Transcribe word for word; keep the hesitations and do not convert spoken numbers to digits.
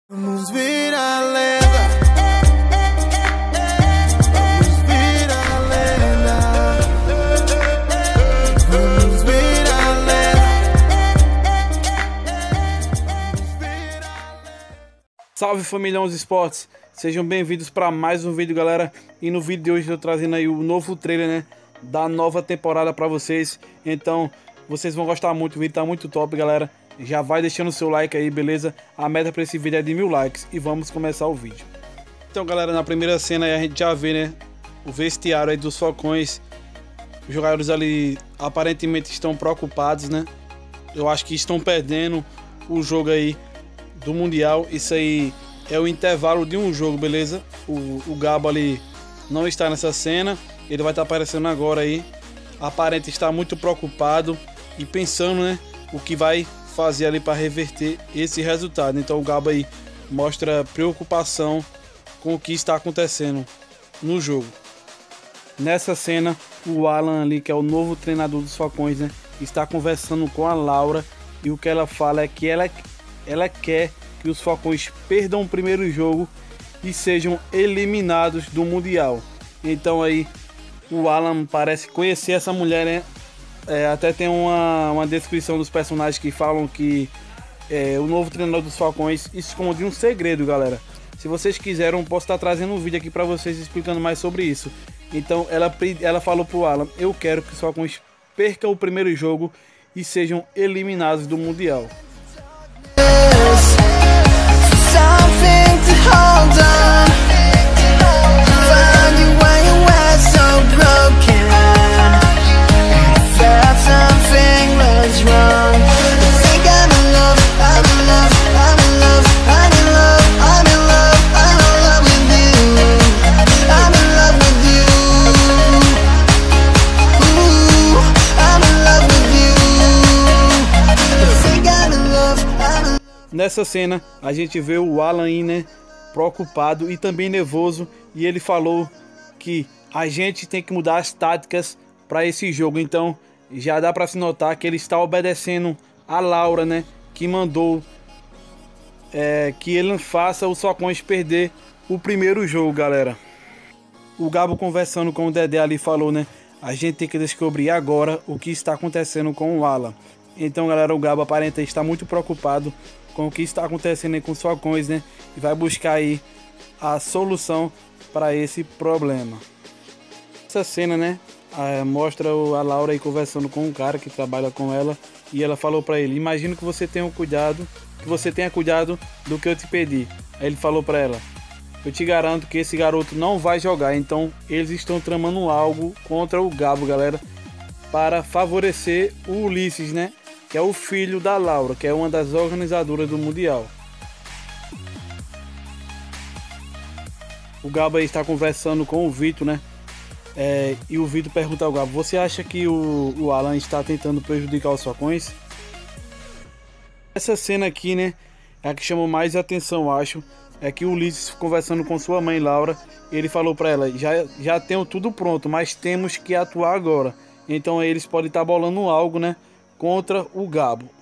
Vamos vir a lenda. Vamos vir a lenda. Vamos vir a lenda. Salve família onze Esportes, sejam bem-vindos para mais um vídeo, galera. E no vídeo de hoje eu tô trazendo aí o novo trailer, né, da nova temporada para vocês. Então vocês vão gostar muito, o vídeo tá muito top, galera. Já vai deixando o seu like aí, beleza? A meta para esse vídeo é de mil likes e vamos começar o vídeo. Então, galera, na primeira cena aí a gente já vê, né, o vestiário aí dos Falcões. Os jogadores ali aparentemente estão preocupados, né? Eu acho que estão perdendo o jogo aí do Mundial. Isso aí é o intervalo de um jogo, beleza? O, o Gabo ali não está nessa cena. Ele vai estar aparecendo agora aí. Aparente estar muito preocupado e pensando, né, o que vai fazer ali para reverter esse resultado. Então o Gabo aí mostra preocupação com o que está acontecendo no jogo. Nessa cena, o Alan ali, que é o novo treinador dos Falcões, né, está conversando com a Laura, e o que ela fala é que ela, ela quer que os Falcões perdam o primeiro jogo e sejam eliminados do Mundial. Então aí o Alan parece conhecer essa mulher, né? É, até tem uma, uma descrição dos personagens que falam que é, o novo treinador dos Falcões esconde um segredo, galera. Se vocês quiserem, posso estar trazendo um vídeo aqui para vocês explicando mais sobre isso. Então ela, ela falou pro Alan: eu quero que os Falcões percam o primeiro jogo e sejam eliminados do Mundial. Nessa cena a gente vê o Alan aí, né, preocupado e também nervoso, e ele falou que a gente tem que mudar as táticas para esse jogo. Então já dá para se notar que ele está obedecendo a Laura, né, que mandou é, que ele faça os Falcões perder o primeiro jogo, galera. O Gabo, conversando com o Dedé ali, falou, né, a gente tem que descobrir agora o que está acontecendo com o Alan. Então, galera, o Gabo aparenta estar muito preocupado com o que está acontecendo aí com os Falcões, né? E vai buscar aí a solução para esse problema. Essa cena, né, a, mostra a Laura aí conversando com um cara que trabalha com ela, e ela falou para ele: imagino que você tenha cuidado, que você tenha cuidado do que eu te pedi. Aí ele falou para ela: eu te garanto que esse garoto não vai jogar. Então eles estão tramando algo contra o Gabo, galera, para favorecer o Ulisses, né, que é o filho da Laura, que é uma das organizadoras do Mundial. O Gabo aí está conversando com o Vitor, né? É, e o Vitor pergunta ao Gabo: você acha que o, o Alan está tentando prejudicar os Falcões? Essa cena aqui, né, é a que chamou mais atenção, acho. É que o Ulisses, conversando com sua mãe Laura, ele falou para ela: já, já tenho tudo pronto, mas temos que atuar agora. Então eles podem estar bolando algo, né, contra o Gabo.